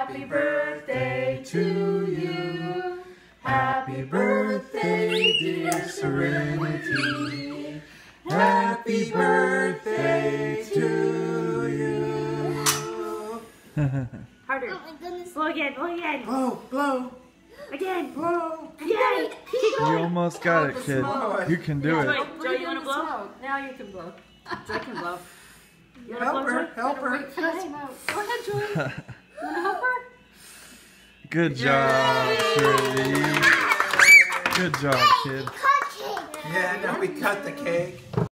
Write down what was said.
Happy birthday to you. Happy birthday, dear Serenity. Happy birthday to you. Harder. Oh my goodness. Blow again, blow again. Blow, blow. Again. Blow. Again. Keep You going. almost got it, kid. You can do it. Joy, you want to blow? Now you can blow. Joy can blow. You want to blow, Joy? Help her. Go ahead, Joy. You want to help her? Good job, Serenity. Good job, kid. Yeah, now we cut the cake.